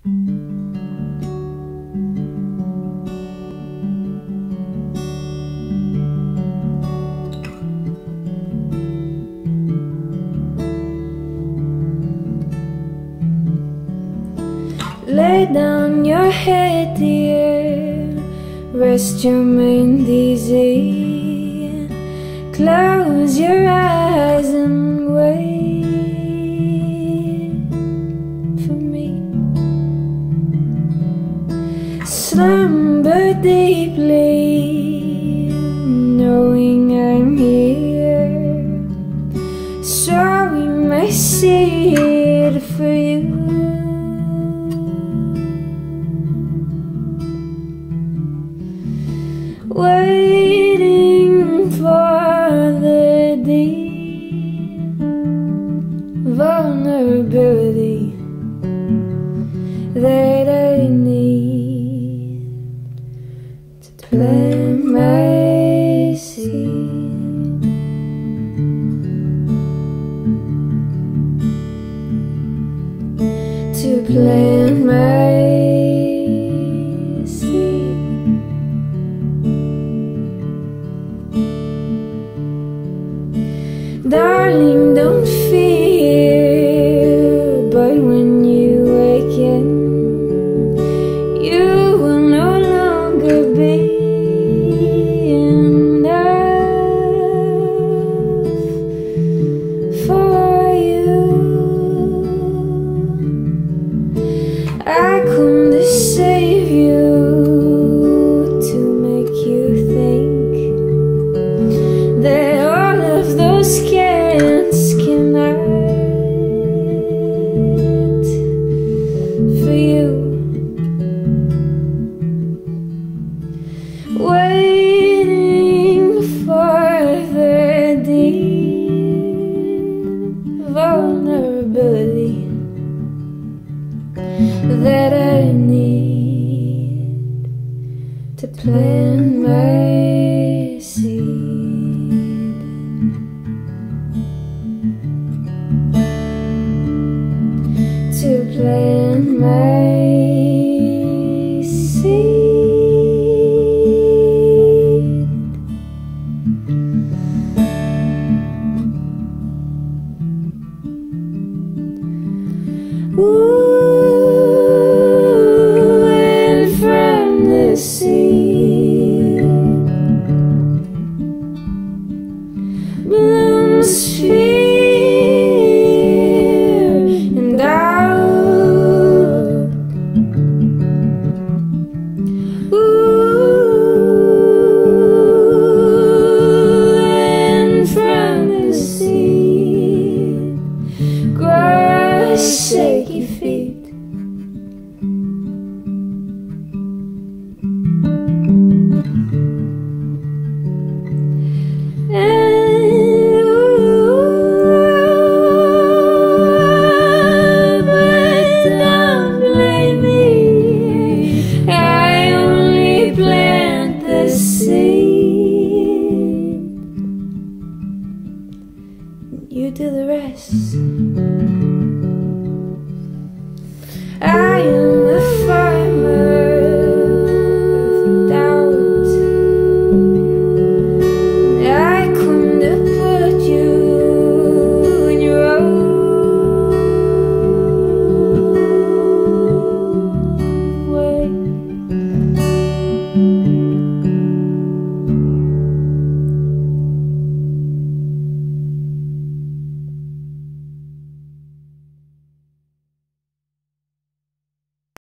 Lay down your head, dear, rest your mind easy. Close your eyes and wait for me. Slumber deeply, knowing I'm here, so we may see it for you. Waiting for the deep vulnerability that I need to plant my seed, to plant my seed. Darling, don't fear, but when you awaken, you will no longer be enough for you. I come to save you, to make you think that all of those scans can act for you. Waiting for the deep vulnerability that I need to plant my seed, to plant my seed. Ooh, and from the seed blooms fear and doubt. Ooh, and from the seed grow shaky feet. But don't blame me, I only plant the seed, you do the rest.